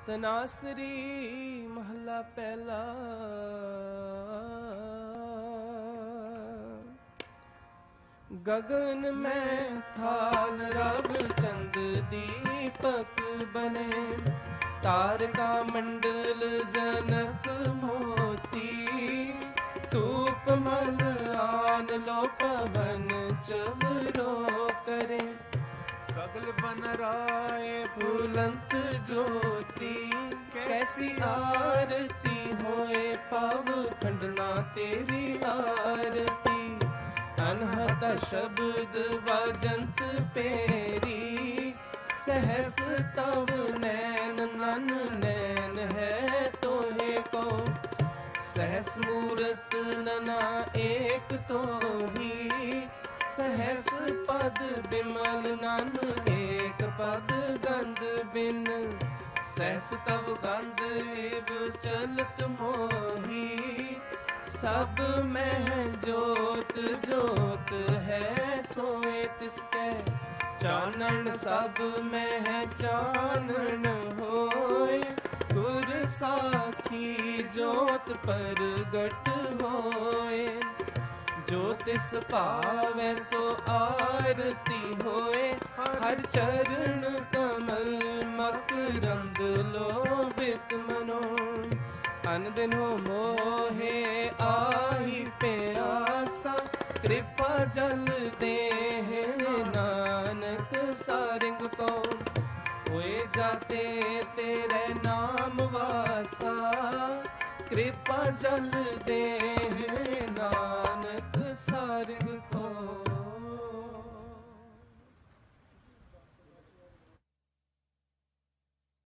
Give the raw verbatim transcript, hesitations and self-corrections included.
ਤਨਾਸਰੀ ਮਹਲਾ ਪਹਿਲਾ। ਗगन में थाल रव चंद दीपक बने, तारका मंडल जनक मोती, धूप मल आन लो पवन चवरो करे, सगल बन राय फूलंत ज्योति, कैसी आरती होए पाव खंडना तेरी आरती, अनहता शब्द वाजंत पेरी, सहस तव नैन नन नैन है तोहे को, सहस मूरत नना एक तो ही, सहस पद बिमल नन एक पद गंध बिन, सहस तव गंध एव चलत मोही, सब में जोत जोत है सोए तिसके, चानन सब में है चानन होए, गुर साखी जोत परगट होए, जो तिस पावै सो आरती होए, हर चरण कमल मकरंद लोभित मनो, अन दिन हो मोहे आई प्यासा, कृपा जल दे नानक सारंग को, होए जाते तेरे नाम वासा, कृपा जल दे नानक